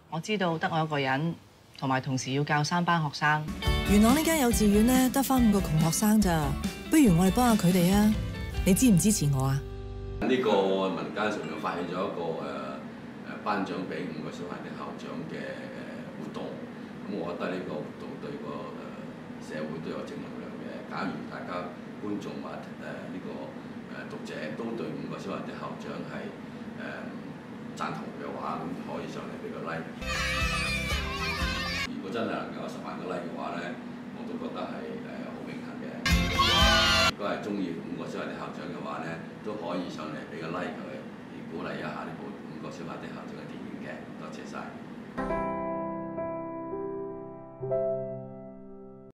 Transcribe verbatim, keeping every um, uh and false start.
我知道得我一個人，同埋同時要教三班學生。 元朗呢間幼稚園咧得翻五個窮學生咋，不如我哋幫下佢哋啊！你支唔支持我啊？ 呢個民間上面發起咗一個誒誒、呃、頒獎俾五個小孩的校長嘅誒活動，咁我覺得呢個活動對個誒、呃、社會都有正能量嘅。假如大家觀眾或誒呢個誒、呃、讀者都對五個小孩的校長係誒、呃、贊同嘅話，咁可以上嚟俾個 like。如果真係能夠有十萬個 like 嘅話咧，我都覺得係誒好榮幸嘅。如果係中意五個小孩的校長嘅話咧，都可以上嚟俾個 like 佢，而鼓勵一下呢部五個小孩的校長嘅電影嘅。多謝晒。